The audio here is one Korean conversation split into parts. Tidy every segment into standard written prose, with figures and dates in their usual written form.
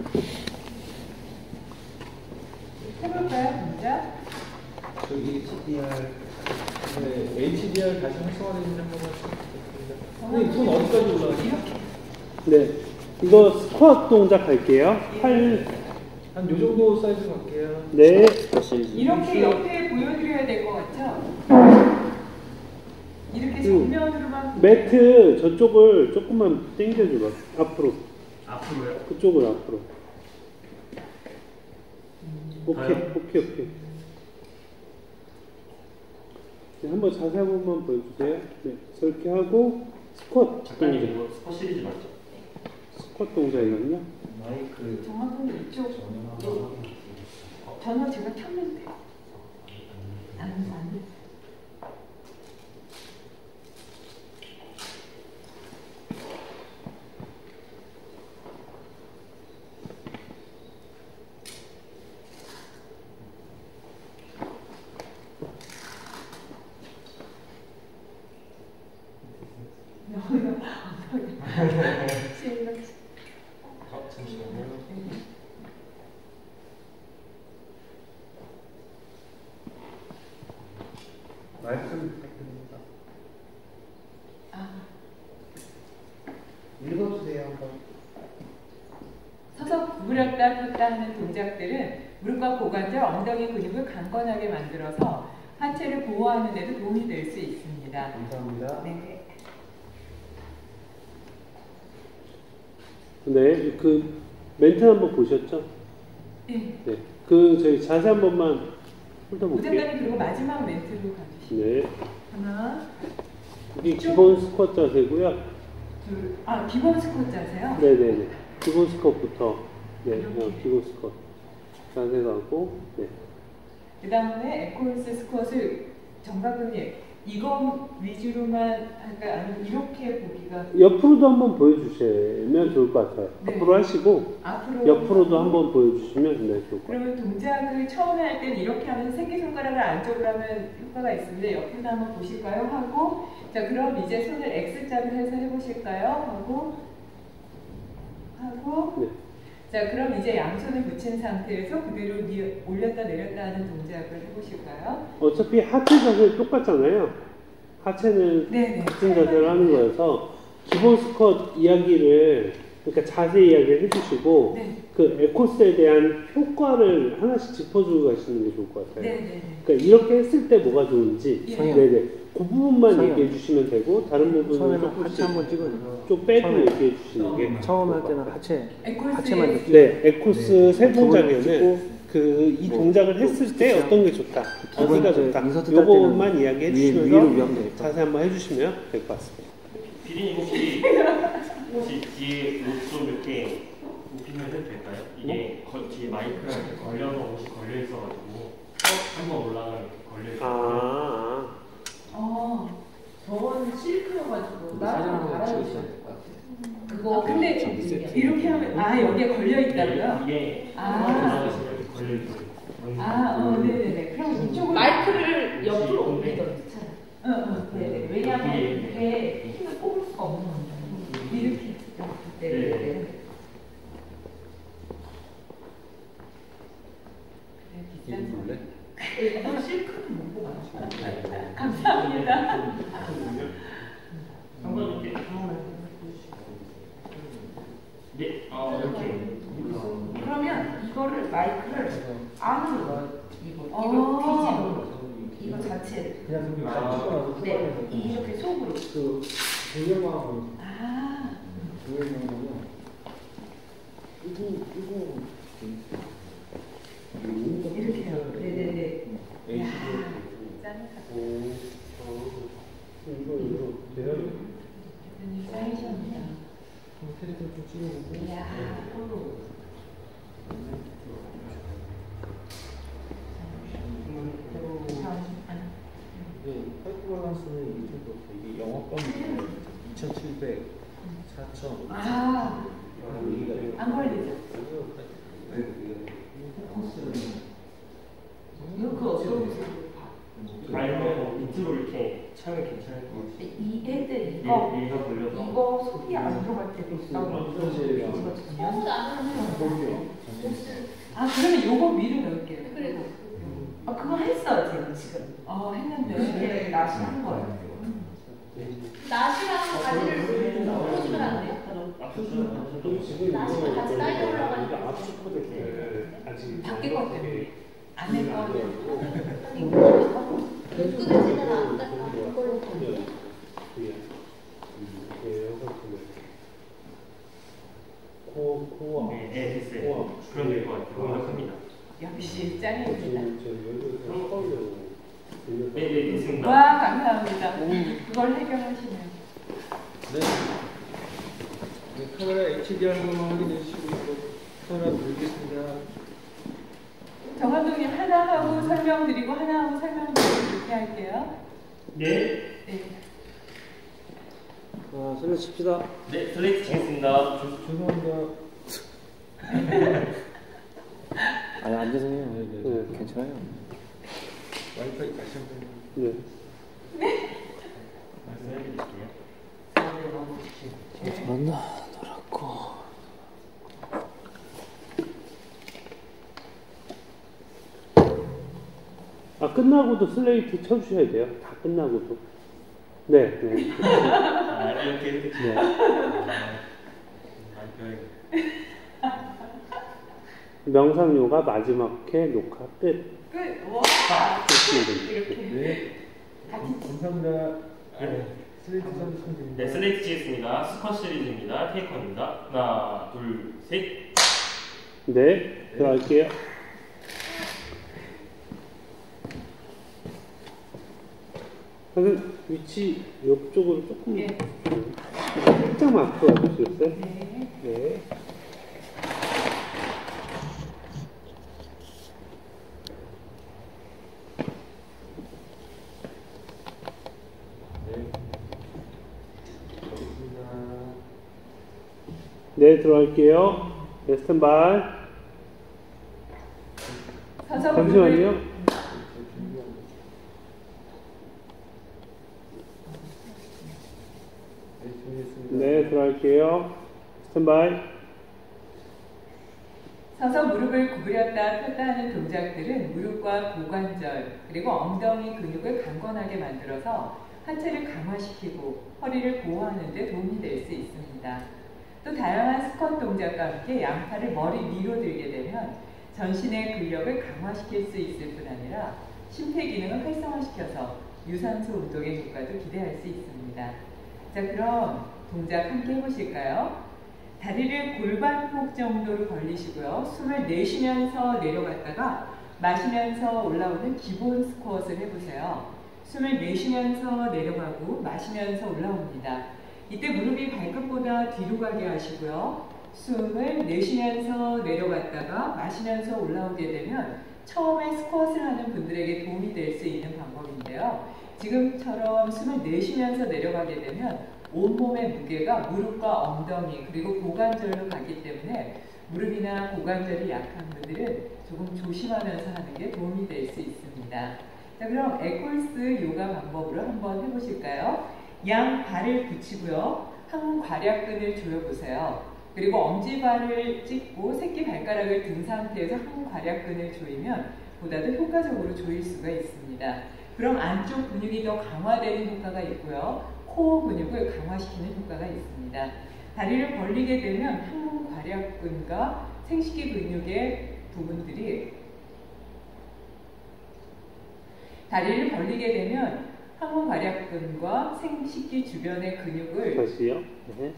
해볼까요, 진짜? 저기 HDR, 네, HDR 다시 활성화되는 한번만 부탁드립니다. 손 어디까지 올라가죠? 이렇게. 네, 이거 스쿼트 동작 할게요. 팔. 한 요 정도 사이즈 갈게요. 네. 이렇게 옆에 보여드려야 될 것 같죠? 이렇게 정면으로만. 매트 저쪽을 조금만 당겨줘봐. 앞으로. 앞으로요? 그쪽을 앞으로. 오케이. 네, 한번 자세 한 번만 보여주세요. 네, 저렇게 하고 스쿼트. 작가님 이거 스쿼트 시리즈 맞죠? 스쿼트 동작이거든요. 마이크 정확하게 이쪽. 전화 제가 켰면 돼요. 나는 안 돼. 잠시만요. 마이크 부탁드립니다. 읽어주세요 한번. 서서 구부렸다 폈다 하는 동작들은 무릎과 고관절, 엉덩이 근육을 강건하게 만들어서 하체를 보호하는 데도 도움이 될 수 있습니다. 감사합니다. 네. 네, 그 멘트 한번 보셨죠? 네. 네. 그 저희 자세 한 번만 훑어볼게요. 부장관님 그리고 마지막 멘트로 가주시죠. 네. 하나, 이게 기본 스쿼트 자세고요. 둘, 기본 스쿼트 자세요? 네네네. 기본 스쿼트부터. 네, 기본 스쿼트. 자세 가고, 네. 그 다음에 에코스 스쿼트 정박근님 이거 위주로만 할까요? 아니면 이렇게 보기가 옆으로도 한번 보여주시면 좋을 것 같아요. 네. 앞으로 하시고, 앞으로 옆으로도 한번 보여주시면 네, 좋을 것 같아요. 그러면 동작을 처음에 할 때는 이렇게 하면 새끼손가락을 안쪽으로 하면 효과가 있습니다. 옆으로 한번 보실까요? 하고 자 그럼 이제 손을 X자를 해서 해보실까요? 하고 네. 자 그럼 이제 양손을 붙인 상태에서 그대로 올렸다 내렸다 하는 동작을 해보실까요? 어차피 하체 자세 똑같잖아요. 하체는 네네. 같은 자세를 하는 거여서 기본 스쿼트 이야기를 그러니까 자세 이야기를 해주시고 네. 그 에코스에 대한 효과를 하나씩 짚어주고 가시는 게 좋을 것 같아요. 네네네. 그러니까 이렇게 했을 때 뭐가 좋은지 예. 네네 그 부분만 성형. 얘기해 주시면 되고 다른 부분은 처음에는 하체 한번 찍어주세요. 좀 빼고 처음에. 얘기해 주시는 게 처음 할 좋을 것 때는 같아요. 하체만 에코스 느끼고 네, 에코스 세 두 번 동작에는 찍고 그 이 뭐, 동작을 했을 때 그쵸. 어떤 게 좋다, 두 어디가 번째 좋다, 인서트 딸 요것만 때는 이야기해 위로 주시면서 위하면 되겠다. 자세 한번 해주시면 될 것 같습니다. 비린이 혹시 뒤에 옷 좀 이렇게 높이면 해도 될까요? 이게 뒤에 마이크랑 이렇게 걸려서 옷이 걸려 있어가지고 한번 올라가면 이렇게 걸려 있어요. 저건 실크여가지고 사진 나랑 한번 달아주셔야 찍으셔야 될 될 것 같아요. 그거 근데 이렇게 하면 여기에 걸려 있다고요? 이게 아. 이렇게 걸려 있어요. 네네네. 그럼 이쪽으로 마이크를 옆으로 옮기던지 네네. 왜냐하면 이게 힘을 뽑을 수가 없는 거예요. 이렇게. 네네네. 이거 볼래? 실크는 못 뽑아요. 감사합니다. 한번 이렇게 네, 이렇게. 그러면 이거를 마이크를 안으로 이거 이거 자체를 그냥 그렇게 막 찍어놔서 네 이렇게 속으로 그 조명하고 조명하고 이렇게 해요. 네네네. 이거 돼요? 사이즈입니다. 테레비 좀 찍어보고. 이야. 파이프 밸런스는 이게 좀 그렇고 이게 영업권이 2,700, 4,000. 안 걸리죠? 이거 그 어떤 모습으로 봐? 아니면 밑으로 이렇게 차면 괜찮을 것 같아요. 이 애들 얘가 걸려서 이거 소리 안 들어갈 때도 있어. 그렇지. 이거 전혀 아, 그러면 요거 위로 넣을게요. 그리고 그거 했어요, 제가 지금. 했는데 네, 나시 한 거예요. 나시랑 바지를 꽂으면 안 돼요? 나시가 같이 딸려 올라가니까 밖에 것 때문에 안에 거 끄집지는 않다. 그걸로 네, 됐어요. 그럼 될 것 같아요. 완벽합니다. 역시 짱입니다. 네, 됐습니다. 와, 감사합니다. 그걸 해결하시네요. 네. 카메라 HDR 한번 확인해 주시고 카메라 돌리겠습니다. 정 감독님 하나 하고 설명드리고 하나 하고 설명드리고 이렇게 할게요. 네. 네. 슬레이트 칩시다. 네, 슬레이트 치겠습니다. 죄송합니다. 아니, 앉아서 해요. 네. 괜찮아요. 와이파이 다시 한번. 네. 말씀해드릴게요. 잘한다. 놀았고. 끝나고도 슬레이트 쳐주셔야 돼요. 다 끝나고도. 네. 네. 이렇게. 네. 명상요가 마지막 회 녹화 끝. 끝. 와. 이렇게. 네. 감사합니다. 네. 슬레이트 좀 네, 슬레이트 치겠습니다. 스쿼트 시리즈입니다. 테이커입니다. 하나, 둘, 셋. 네, 들어갈게요. 선생님, 위치 옆쪽으로 조금 네. 살짝만 앞으로 와주시겠어요? 네. 네. 네, 들어갈게요. 네, 스탠바이. 잠시만요. 네, 들어갈게요. 스탠바이. 서서 무릎을 구부렸다 폈다 하는 동작들은 무릎과 고관절 그리고 엉덩이 근육을 강건하게 만들어서 하체를 강화시키고 허리를 보호하는 데 도움이 될 수 있습니다. 또 다양한 스쿼트 동작과 함께 양팔을 머리 위로 들게 되면 전신의 근력을 강화시킬 수 있을 뿐 아니라 심폐기능을 활성화시켜서 유산소 운동의 효과도 기대할 수 있습니다. 자, 그럼 동작 함께 해보실까요? 다리를 골반폭 정도로 벌리시고요. 숨을 내쉬면서 내려갔다가 마시면서 올라오는 기본 스쿼트를 해보세요. 숨을 내쉬면서 내려가고 마시면서 올라옵니다. 이때 무릎이 발끝보다 뒤로 가게 하시고요. 숨을 내쉬면서 내려갔다가 마시면서 올라오게 되면 처음에 스쿼트를 하는 분들에게 도움이 될 수 있는 방법인데요. 지금처럼 숨을 내쉬면서 내려가게 되면 온몸의 무게가 무릎과 엉덩이 그리고 고관절로 가기 때문에 무릎이나 고관절이 약한 분들은 조금 조심하면서 하는 게 도움이 될 수 있습니다. 자, 그럼 에콜스 요가 방법으로 한번 해보실까요? 양 발을 붙이고요. 한 괄약근을 조여보세요. 그리고 엄지발을 찍고 새끼 발가락을 든 상태에서 한 괄약근을 조이면 보다 더 효과적으로 조일 수가 있습니다. 그럼 안쪽 근육이 더 강화되는 효과가 있고요. 코어 근육을 강화시키는 효과가 있습니다. 다리를 벌리게 되면 항문 괄약근과 생식기 근육의 부분들이 다리를 벌리게 되면 항문 괄약근과 생식기 주변의 근육을 다시요. 네.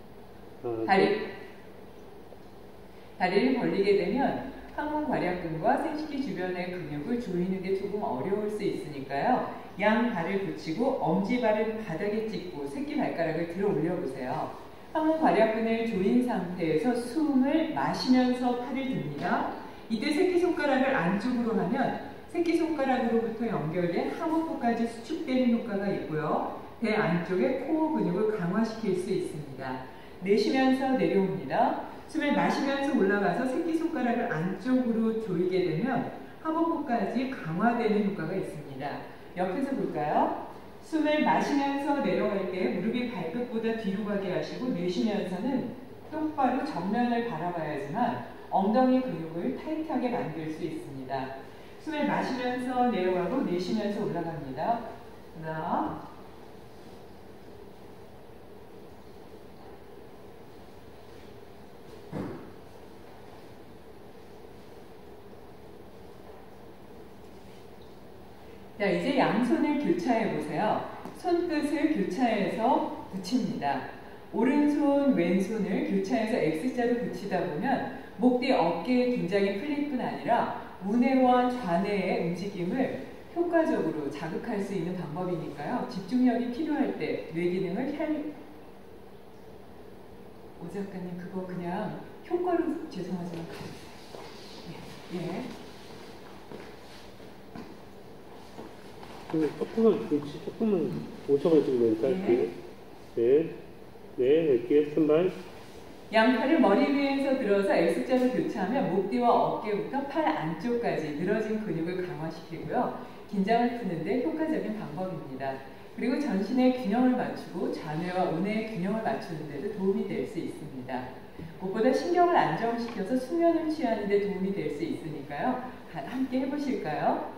다리를 벌리게 되면 항문 괄약근과 생식기 주변의 근육을 조이는 게 조금 어려울 수 있으니까요. 양 발을 붙이고 엄지발은 바닥에 찍고 새끼 발가락을 들어 올려보세요. 항문 괄약근을 조인 상태에서 숨을 마시면서 팔을 듭니다. 이때 새끼손가락을 안쪽으로 하면 새끼손가락으로부터 연결된 하복부까지 수축되는 효과가 있고요. 배 안쪽의 코어 근육을 강화시킬 수 있습니다. 내쉬면서 내려옵니다. 숨을 마시면서 올라가서 새끼손가락을 안쪽으로 조이게 되면 하복부까지 강화되는 효과가 있습니다. 옆에서 볼까요? 숨을 마시면서 내려갈 때 무릎이 발끝보다 뒤로 가게 하시고 내쉬면서는 똑바로 정면을 바라봐야지만 엉덩이 근육을 타이트하게 만들 수 있습니다. 숨을 마시면서 내려가고 내쉬면서 올라갑니다. 하나, 자, 이제 양손을 교차해 보세요. 손끝을 교차해서 붙입니다. 오른손, 왼손을 교차해서 X자로 붙이다 보면 목 뒤 어깨의 긴장이 풀릴 뿐 아니라 우뇌와 좌뇌의 움직임을 효과적으로 자극할 수 있는 방법이니까요. 집중력이 필요할 때 뇌 기능을 오 작가님 그거 그냥 효과로 죄송하지만 예. 조금만 오셔가지고 왼쪽 할게요. 네. 네, 할게요. 스탠바이. 양팔을 머리 위에서 들어서 X자로 교차하면 목 뒤와 어깨부터 팔 안쪽까지 늘어진 근육을 강화시키고요. 긴장을 푸는데 효과적인 방법입니다. 그리고 전신의 균형을 맞추고 좌뇌와 우뇌의 균형을 맞추는 데도 도움이 될 수 있습니다. 무엇보다 신경을 안정시켜서 수면을 취하는 데 도움이 될 수 있으니까요. 함께 해보실까요?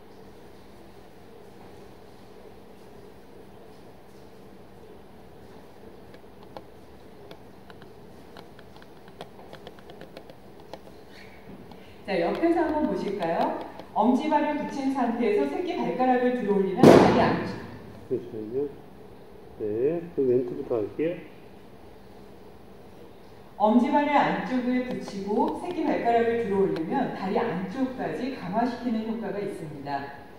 자, 옆에서 한번 보실까요? 엄지발을 붙인 상태에서 새끼 발가락을 들어올리면 다리 안쪽. 잠시만요. 네, 그 왼쪽부터 할게요. 엄지발을 안쪽을 붙이고 새끼 발가락을 들어올리면 다리 안쪽까지 강화시키는 효과가 있습니다.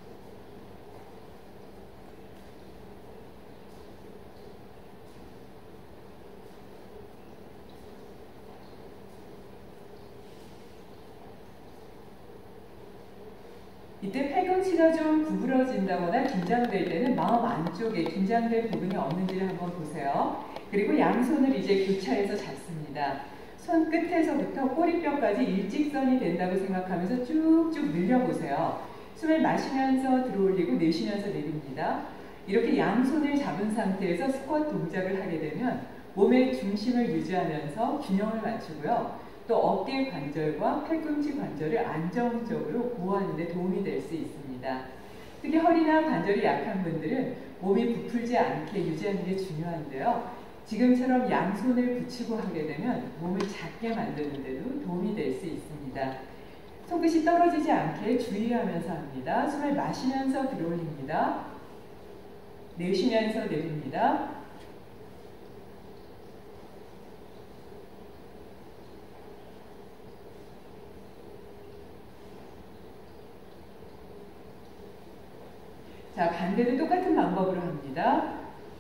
이때 팔꿈치가 좀 구부러진다거나 긴장될 때는 마음 안쪽에 긴장된 부분이 없는지를 한번 보세요. 그리고 양손을 이제 교차해서 잡습니다. 손 끝에서부터 꼬리뼈까지 일직선이 된다고 생각하면서 쭉쭉 늘려보세요. 숨을 마시면서 들어올리고 내쉬면서 내립니다. 이렇게 양손을 잡은 상태에서 스쿼트 동작을 하게 되면 몸의 중심을 유지하면서 균형을 맞추고요. 또 어깨 관절과 팔꿈치 관절을 안정적으로 보호하는 데 도움이 될 수 있습니다. 특히 허리나 관절이 약한 분들은 몸이 부풀지 않게 유지하는 게 중요한데요. 지금처럼 양손을 붙이고 하게 되면 몸을 작게 만드는 데도 도움이 될 수 있습니다. 손끝이 떨어지지 않게 주의하면서 합니다. 숨을 마시면서 들어올립니다. 내쉬면서 내립니다. 자, 반대도 똑같은 방법으로 합니다.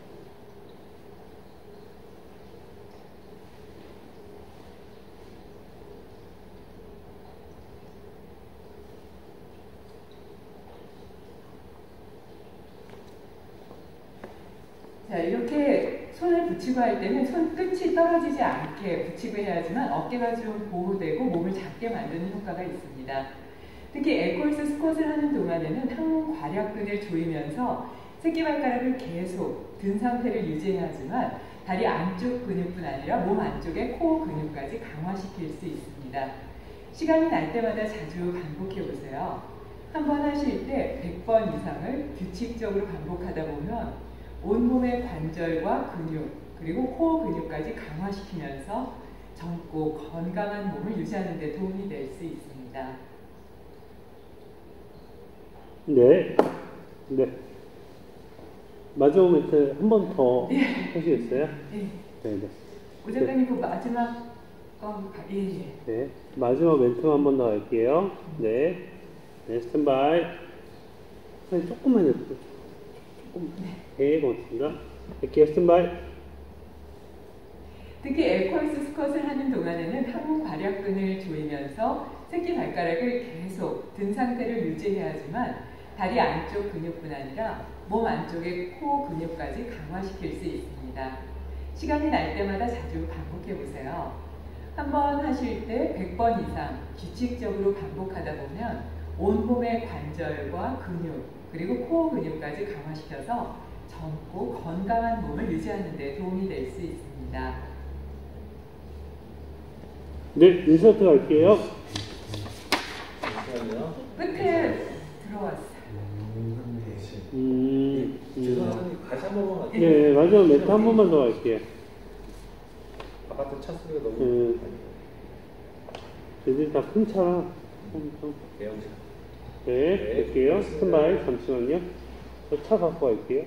자, 이렇게 손을 붙이고 할 때는 손끝이 떨어지지 않게 붙이고 해야지만 어깨가 좀 보호되고 몸을 작게 만드는 효과가 있습니다. 특히 에콜스 스쿼트를 하는 동안에는 항문 괄약근을 조이면서 새끼발가락을 계속 든 상태를 유지해야 하지만 다리 안쪽 근육뿐 아니라 몸 안쪽의 코어 근육까지 강화시킬 수 있습니다. 시간이 날 때마다 자주 반복해 보세요. 한 번 하실 때 100번 이상을 규칙적으로 반복하다 보면 온몸의 관절과 근육 그리고 코어 근육까지 강화시키면서 젊고 건강한 몸을 유지하는 데 도움이 될 수 있습니다. 네. 네. 마지막 멘트 한 번 더 하시겠어요? 네. 네, 네. 오 작가님 그 마지막 예. 네. 마지막 멘트 한 번 더 할게요. 네. 네, 스탠바이. 아니, 조금만 해주세요. 조금. 네, 고맙습니다. 할게요, 스탠바이. 특히 에콜스 스쿼트를 하는 동안에는 항문 괄약근을 조이면서 새끼 발가락을 계속 든 상태를 유지해야지만 다리 안쪽 근육뿐 아니라 몸 안쪽의 코 근육까지 강화시킬 수 있습니다. 시간이 날 때마다 자주 반복해 보세요. 한 번 하실 때 100번 이상 규칙적으로 반복하다 보면 온몸의 관절과 근육 그리고 코어 근육까지 강화시켜서 젊고 건강한 몸을 유지하는 데 도움이 될 수 있습니다. 네, 인서트 갈게요. 잠시만요. 끝에 들어왔어요. 죄송합니다. 다시 한 번만 갈게요. 네, 마지막 멘트 한 번만 더 갈게요. 아파트 차 소리가 너무 얘들 다 큰 차라. 대형차. 네, 갈게요. 스탠바이, 잠시만요. 저 차 갖고 갈게요.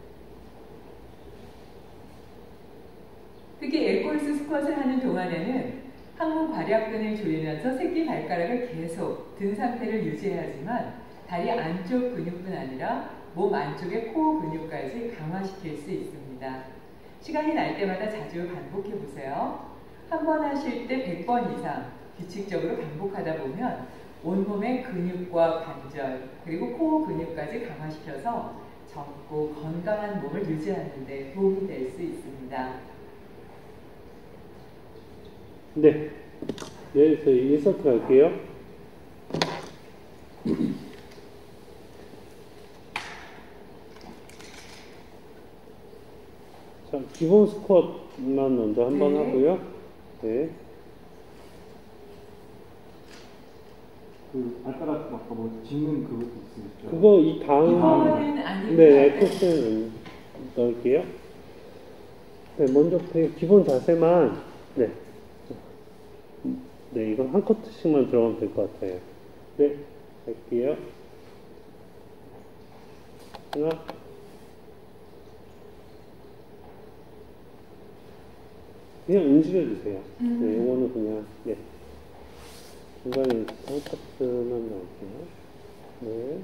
특히 에콜스 스쿼트를 하는 동안에는 항문 발약근을 조이면서 새끼 발가락을 계속 든 상태를 유지해야 하지만 다리 안쪽 근육뿐 아니라 몸 안쪽의 코어 근육까지 강화시킬 수 있습니다. 시간이 날 때마다 자주 반복해 보세요. 한 번 하실 때 100번 이상 규칙적으로 반복하다 보면 온몸의 근육과 관절 그리고 코어 근육까지 강화시켜서 젊고 건강한 몸을 유지하는 데 도움이 될 수 있습니다. 네. 네, 저희 인서트 갈게요. 자, 기본 스쿼트만 먼저 한번 네. 하고요. 네. 그 발가락 아까 뭐 짚는 그것도 있으시죠? 그거 이 다음, 이거는 아니고 네, 에코스는 넣을게요. 네, 먼저 기본 자세만, 네. 네, 이건 한 커트씩만 들어가면 될 것 같아요. 네, 할게요. 하나. 그냥 움직여주세요. 네, 이거는 그냥, 네. 중간에 한 커트만 넣을게요. 네.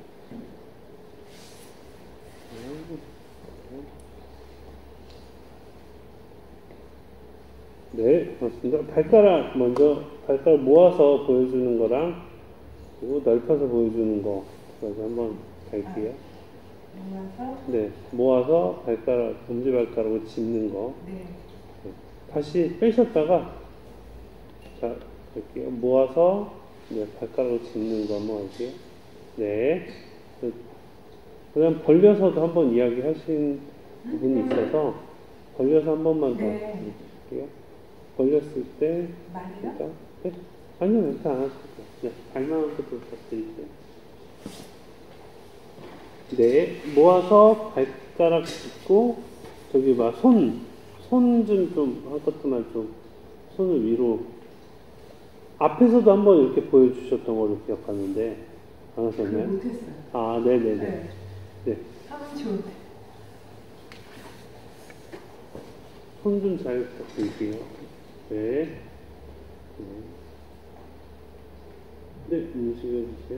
네, 맞습니다. 발가락 먼저, 발가락 모아서 보여주는 거랑, 그리고 넓혀서 보여주는 거, 그래서 한번 갈게요. 모아서 네, 모아서 발가락, 엄지발가락으로 짚는 거. 네. 다시 빼셨다가, 자, 갈게요. 모아서, 네, 발가락으로 짚는 거 한번 할게요. 네. 그 다음 벌려서도 한번 이야기 하신 부분이 있어서, 벌려서 한 번만 더 네. 해볼게요. 벌렸을 때, 말이요? 일단, 네? 아니요, 일단 안 하셔도 돼요. 네, 발만 것도 부탁드릴게요. 네, 모아서 발가락 짚고, 저기 막 손 좀, 한 것도만 좀, 손을 위로, 앞에서도 한번 이렇게 보여주셨던 걸로 기억하는데, 안 그걸 하셨나요? 못했어요. 아, 네네네. 네. 네. 하면 좋은데. 손 좀 잘 부탁드릴게요. 네. 네, 움직여주세요.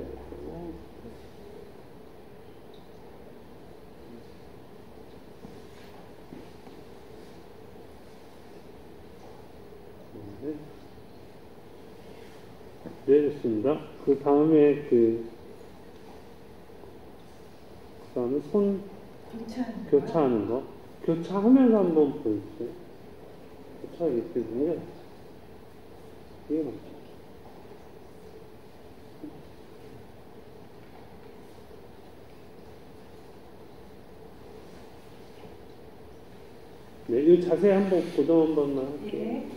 네, 좋습니다. 그 다음에 그 다음에 손 교차하는 거. 교차하면서 한번 보여주세요. 교차가 있거든요. 이게 맞죠? 네, 이 자세 한번 고정 한 번만 할게요. 예.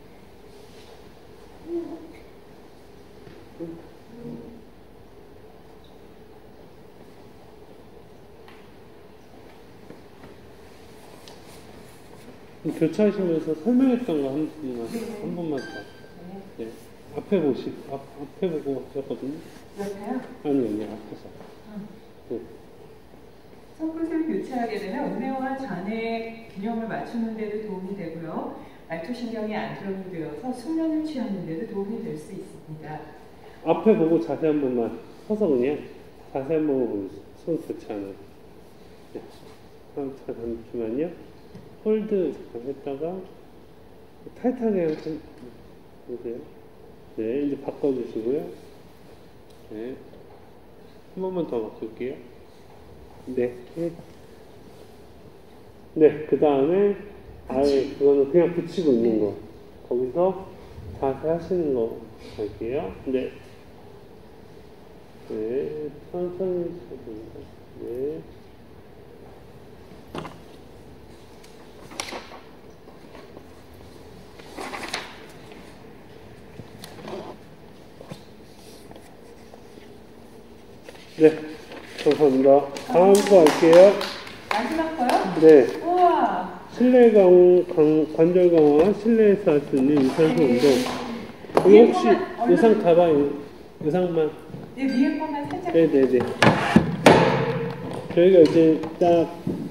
교차하시면서 설명했던 거 한 번만 더. 네. 앞에 보고 하셨거든요. 옆에요? 아니, 앞에서. 네. 손끝을 교체하게 되면 우뇌와 좌뇌 균형을 맞추는 데도 도움이 되고요. 말초신경이 안정이 되어서 숙면을 취하는 데도 도움이 될 수 있습니다. 앞에 보고 자세 한 번만 서서 그냥 자세 한 번만 보여주세요. 손 교체하는. 네. 잠시만요. 홀드 잠깐 했다가 타이트하게 보세요. 네, 이제 바꿔주시고요. 네. 한 번만 더 바꿀게요. 네. 네, 그 다음에 아예 그거는 그냥 붙이고 있는 거. 거기서 자세 하시는 거 할게요. 네. 네, 천천히 해줍니다. 네. 네, 감사합니다. 다음 거 할게요. 마지막 거요? 네, 우와. 실내 관절 강화, 실내에서 할 수 있는 유산소 운동. 이거 혹시 의상 가봐요. 의상만. 네, 위에 거만 살짝. 네네네. 저희가 이제 딱